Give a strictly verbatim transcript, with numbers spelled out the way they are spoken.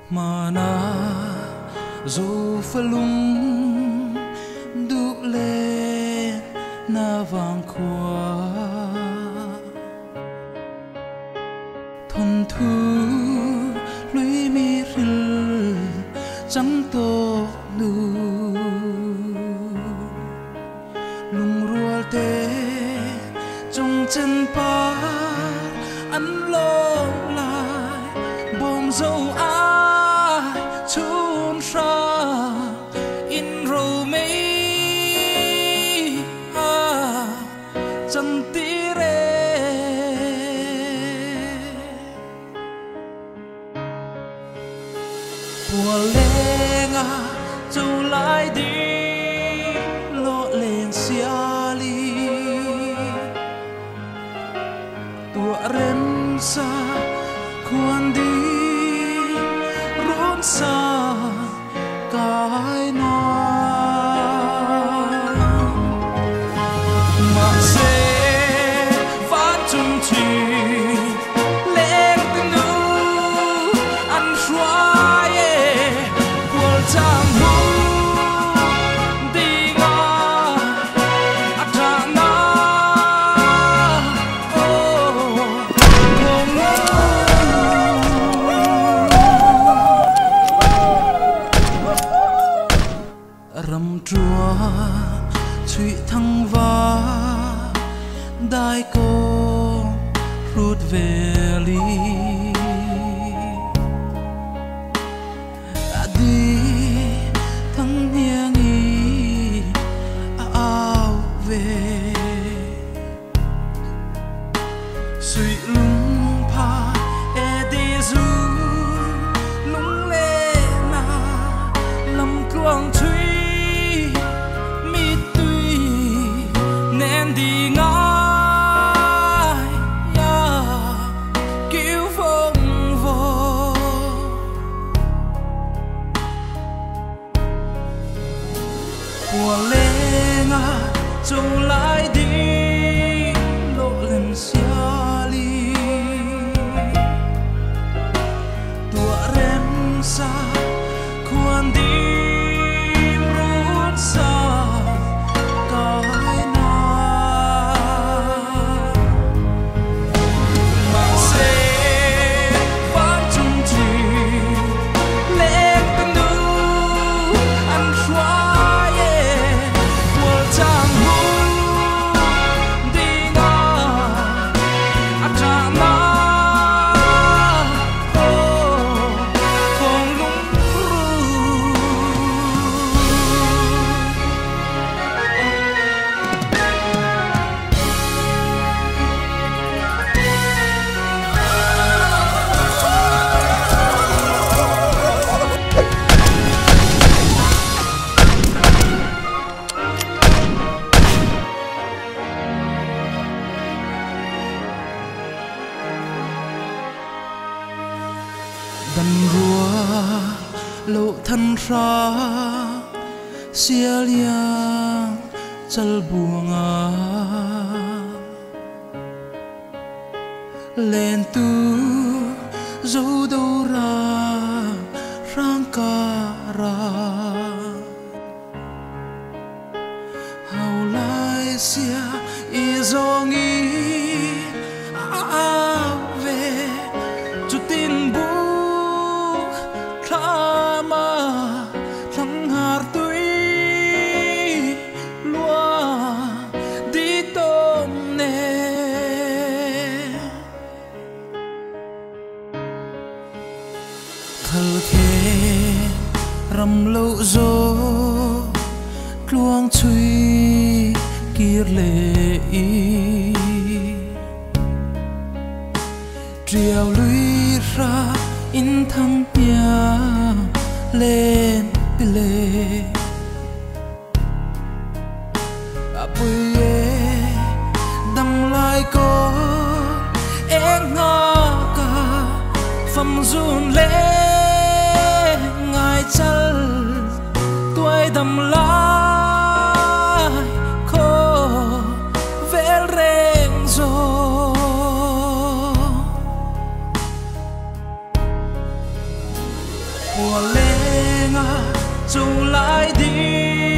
mà na dù phải lung đu lên na vàng qua thôn thu lũy mi ril trắng tô nu lung ruột tê trong chân pa ăn lô lại bom dâu ai chôn xa in rô mê à chân tí rê bùa lên à châu lại đi lộ lên xia li tua rem sa quan đi rốn xa cái nó mà sẽ phát chung chỉ lên tình yêu ăn xoay của trang hú đi ngã ắt ra na rầm chua suy thăng va đại cô rút về ly đi thăng nhang nghi áo về suy lung pa e đi du lung lê na lâm quang truy đi ngái ya cứu phong vô của lên à trông lại đi lộ lần xia li tua rem sa quan đi rút xa đần rùa lộ thân ra xia liang chal buông à lên tu dấu đâu ra rang ca ra hào lai xia y do nghi à về chút tin bu thăng hạt tuy lúa đi tôm nè thල් khê rầm lâu gió luang chui kia lệ triều lũy ra in thăng nhà lên lệ à bùi đâm lại có em ngó cả phẩm run lên ngài chân tuổi đâm lại khô vẽ rèn rồi 我恋啊，就来的。